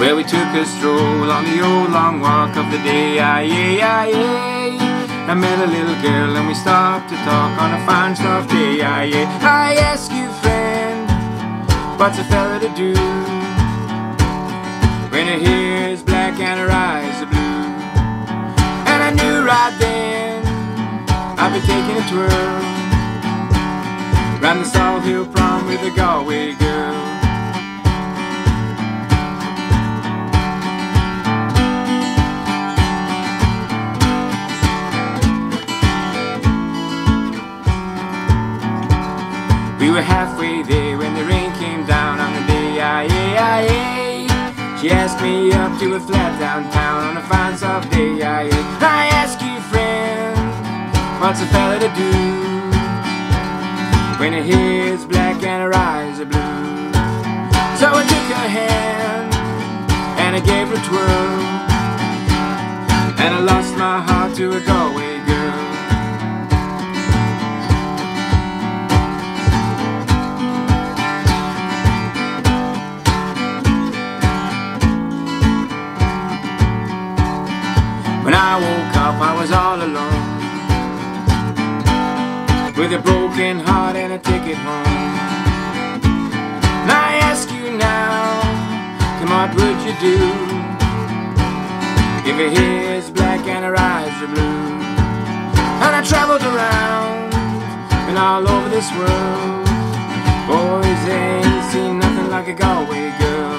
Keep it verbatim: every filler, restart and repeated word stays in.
Well, we took a stroll on the old long walk of the day. Aye, aye, aye. I met a little girl and we stopped to talk on a fine soft day. Aye, aye. I ask you, friend, what's a fella to do when her hair is black and her eyes are blue? And I knew right then I'd be taking a twirl round the Salt Hill prom with a Galway girl. We were halfway there when the rain came down on the day. Aye, aye, aye. She asked me up to a flat downtown on a fine soft day. Aye, aye. I ask you, friend, what's a fella to do when her hair's black and her eyes are blue? So I took her hand and I gave her a twirl, and I lost my heart to a Galway girl. When I woke up, I was all alone, with a broken heart and a ticket home. And I ask you now, come on, what would you do if her hair's black and her eyes are blue? And I traveled around and all over this world, boys, they ain't seen nothing like a Galway girl.